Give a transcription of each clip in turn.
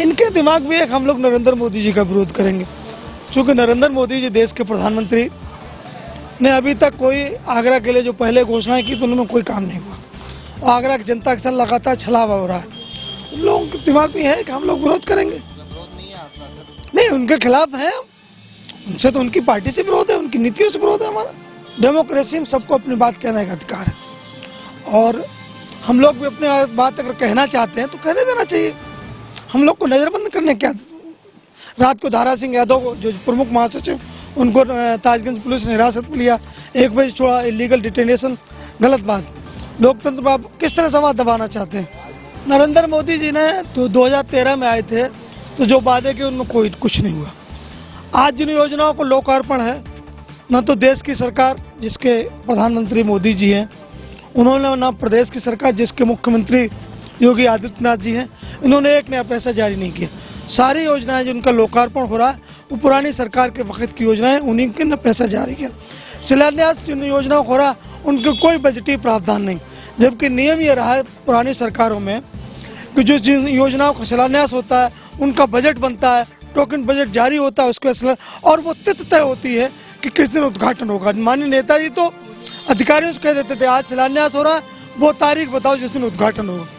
इनके दिमाग में एक हम लोग नरेंद्र मोदी जी का विरोध करेंगे, क्योंकि नरेंद्र मोदी जी देश के प्रधानमंत्री ने अभी तक कोई आगरा के लिए जो पहले घोषणाएं की तो उनमें कोई काम नहीं हुआ। आगरा की जनता के साथ लगातार छलावा हो रहा है। लोगों के दिमाग में है कि हम लोग विरोध करेंगे। नहीं, उनके खिलाफ है, उनसे तो उनकी पार्टी से विरोध है, उनकी नीतियों से विरोध है। हमारा डेमोक्रेसी में सबको अपनी बात कहने का अधिकार है और हम लोग भी अपनी बात अगर कहना चाहते हैं तो कहने देना चाहिए। हम लोग को नजरबंद करने क्या? रात को दारा सिंह यादव को, जो प्रमुख महासचिव, उनको ताजगंज पुलिस ने हिरासत में लिया, 1 बजे छोड़ा, इलीगल डिटेनेशन, गलत बात। लोकतंत्र पर आप किस तरह सवाल दबाना चाहते हैं? नरेंद्र मोदी जी ने तो 2013 में आए थे तो जो वादे किए उनमें कोई कुछ नहीं हुआ। आज जिन योजनाओं को लोकार्पण है, न तो देश की सरकार जिसके प्रधानमंत्री मोदी जी हैं, उन्होंने न प्रदेश की सरकार जिसके मुख्यमंत्री योगी आदित्यनाथ जी हैं, इन्होंने एक नया पैसा जारी नहीं किया। सारी योजनाएं जिनका लोकार्पण हो रहा है वो पुरानी सरकार के वक्त की योजनाएं, उन्हीं के न पैसा जारी किया। शिलान्यास जिन योजनाओं को हो रहा उनके कोई बजटीय प्रावधान नहीं, जबकि नियम ये रहा है पुरानी सरकारों में कि जो जिन योजनाओं का शिलान्यास होता है उनका बजट बनता है, टोकन बजट जारी होता है उसके, और वो तिथि तय होती है कि किस दिन उद्घाटन होगा। माननीय नेताजी तो अधिकारियों से कह देते थे आज शिलान्यास हो रहा है, वो तारीख बताओ जिस दिन उद्घाटन होगा।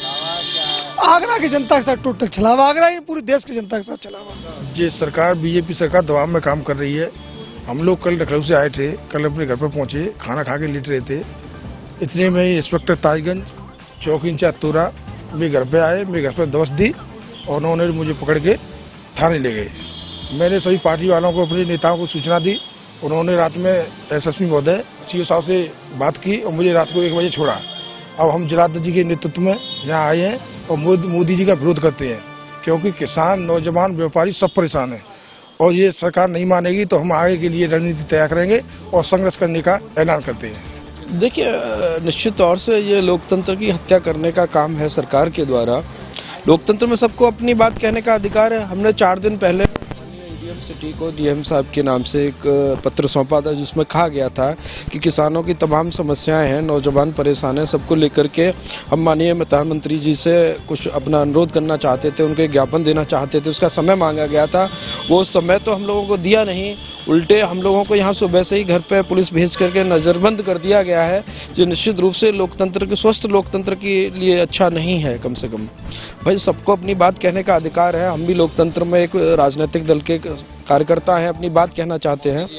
आगरा की जनता के साथ टोटल छलावा, आगरा ही पूरी देश की जनता के साथ छलावा। जी, सरकार बीजेपी सरकार दबाव में काम कर रही है। हम लोग कल लखनऊ से आए थे, कल अपने घर पर पहुंचे, खाना खा के लेट रहे थे। इतने में इंस्पेक्टर ताजगंज चौकी इंचार्ज तोरा मेरे घर पे आए, मेरे घर पर दस्तक दी और उन्होंने मुझे पकड़ के थाने ले गए। मैंने सभी पार्टी वालों को, अपने नेताओं को सूचना दी। उन्होंने रात में एसएसपी महोदय सीओ साहब से बात की और मुझे रात को 1 बजे छोड़ा। अब हम जिलाध्यक्ष जी के नेतृत्व में यहाँ आए हैं और मोदी जी का विरोध करते हैं, क्योंकि किसान, नौजवान, व्यापारी सब परेशान हैं और ये सरकार नहीं मानेगी तो हम आगे के लिए रणनीति तैयार करेंगे और संघर्ष करने का ऐलान करते हैं। देखिए, निश्चित तौर से ये लोकतंत्र की हत्या करने का काम है सरकार के द्वारा। लोकतंत्र में सबको अपनी बात कहने का अधिकार है। हमने 4 दिन पहले सिटी को डीएम साहब के नाम से एक पत्र सौंपा था, जिसमें कहा गया था कि किसानों की तमाम समस्याएं हैं, नौजवान परेशान हैं, सबको लेकर के हम माननीय प्रधानमंत्री जी से कुछ अपना अनुरोध करना चाहते थे, उनके ज्ञापन देना चाहते थे। उसका समय मांगा गया था, वो समय तो हम लोगों को दिया नहीं, उल्टे हम लोगों को यहाँ सुबह से ही घर पे पुलिस भेज करके नजरबंद कर दिया गया है, जो निश्चित रूप से लोकतंत्र के, स्वस्थ लोकतंत्र के लिए अच्छा नहीं है। कम से कम भाई, सबको अपनी बात कहने का अधिकार है। हम भी लोकतंत्र में एक राजनीतिक दल के कार्यकर्ता हैं, अपनी बात कहना चाहते हैं।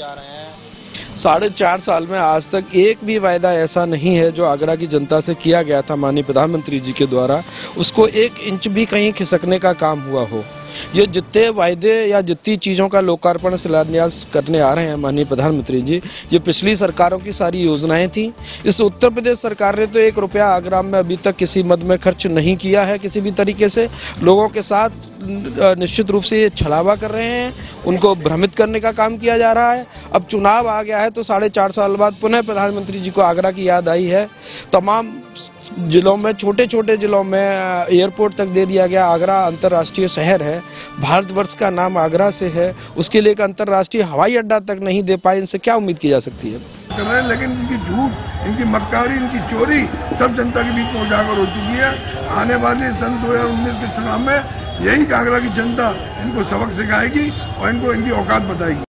4.5 साल में आज तक एक भी वायदा ऐसा नहीं है जो आगरा की जनता से किया गया था माननीय प्रधानमंत्री जी के द्वारा, उसको 1 इंच भी कहीं खिसकने का काम हुआ हो। ये जितने वायदे या जितनी चीजों का लोकार्पण शिलान्यास करने आ रहे हैं माननीय प्रधानमंत्री जी, ये पिछली सरकारों की सारी योजनाएं थी। इस उत्तर प्रदेश सरकार ने तो 1 रुपया आगरा में अभी तक किसी मद में खर्च नहीं किया है किसी भी तरीके से। लोगों के साथ निश्चित रूप से ये छलावा कर रहे हैं, उनको भ्रमित करने का काम किया जा रहा है। अब चुनाव आ गया है तो 4.5 साल बाद पुनः प्रधानमंत्री जी को आगरा की याद आई है। तमाम जिलों में, छोटे छोटे जिलों में एयरपोर्ट तक दे दिया गया। आगरा अंतर्राष्ट्रीय शहर है, भारतवर्ष का नाम आगरा से है, उसके लिए एक अंतर्राष्ट्रीय हवाई अड्डा तक नहीं दे पाए, इनसे क्या उम्मीद की जा सकती है? लेकिन इनकी झूठ, इनकी मक्कारी, इनकी चोरी सब जनता के बीच में उजागर हो चुकी है। आने वाले सन 2019 के चुनाव में यही आगरा की जनता इनको सबक सिखाएगी और इनको इनकी औकात बताएगी।